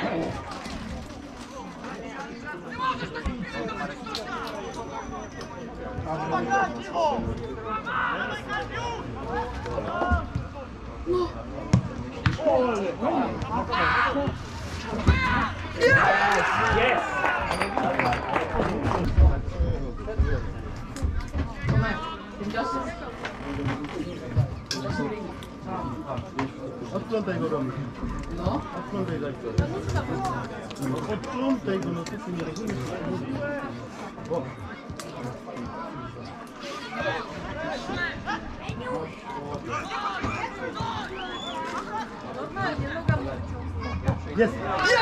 Odplątaj go, Romy. No. Odplątaj go. Odplątaj go, no ty nie rozumiesz. Jest!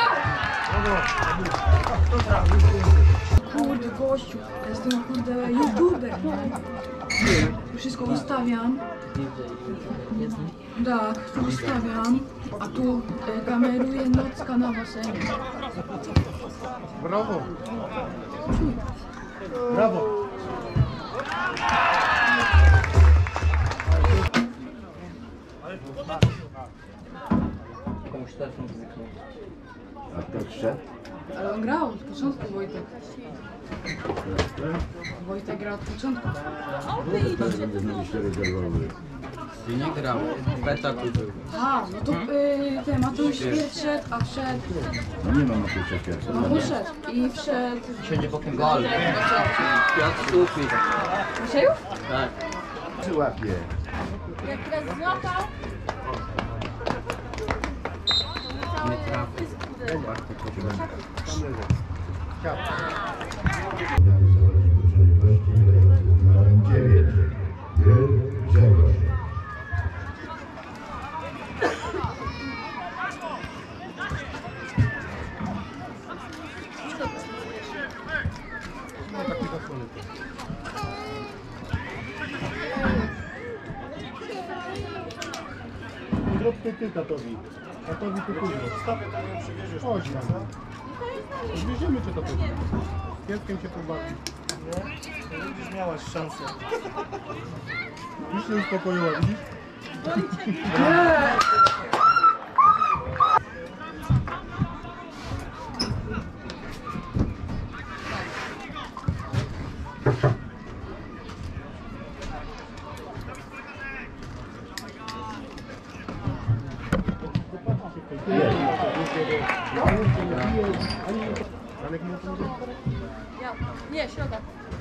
Kurde, gościu, ja jestem kurde youtuber. Wszystko ustawiam. Tak, tu ustawiam, a tu kameruję nocka na basenie. Brawo! Brawo! Komuś telefon zniknął. A kto wszedł? Ale on grał od początku, Wojtek. Wojtek grał od początku. I nie grał. Betaku był. A, no to ten Mateusz wszedł, a wszedł. No nie ma na tej czasie. No poszedł i wszedł. Siedzi bokiem gol. Piotr Sufi. Maciejów? Tak. Przyłapie. Jak teraz złapał, Nie trafił. Numerem 9. Grzegorz. Zrób ty tatowi. Tatowi ty później. Stop. Chodź nam. Zwieziemy cię to później. Z pieskiem się pobawi. Nie? Będziesz miałaś szansę. Już się uspokoiła, widzisz? ja. Nie, środek.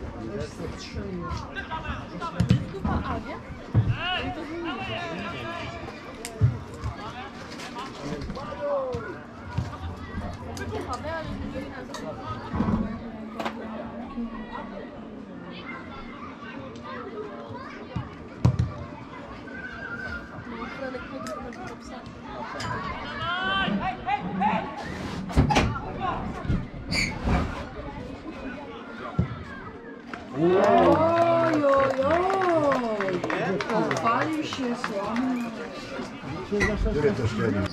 Stupa A, nie? I to zmieniło. Wypychane, ale nie na Franek nie gra na psa. Oj, oj, oj. Popalił się słamy. Który to szczelił?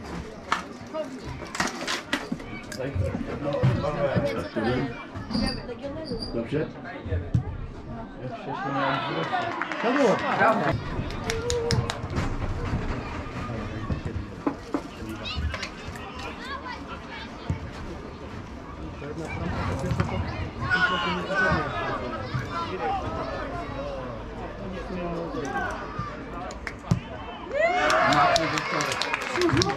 Dobrze? Jak wcześniej miałem wrócić. To było. Brawo. Maciej Wiktorek.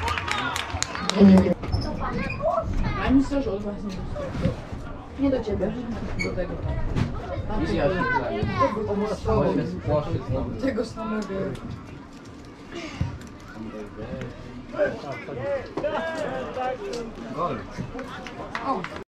A nic też od was nie dostał. Nie do ciebie. Do tego. I ja się grałem. Bo jest płaszczyk znowu. Tego samego. Gol. O.